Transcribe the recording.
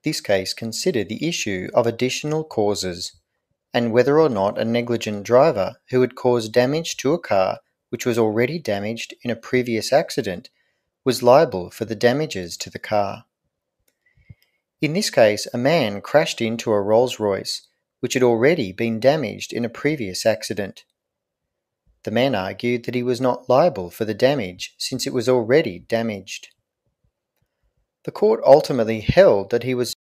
This case considered the issue of additional causes and whether or not a negligent driver who had caused damage to a car which was already damaged in a previous accident was liable for the damages to the car. In this case, a man crashed into a Rolls-Royce which had already been damaged in a previous accident. The man argued that he was not liable for the damage since it was already damaged. The court ultimately held that he was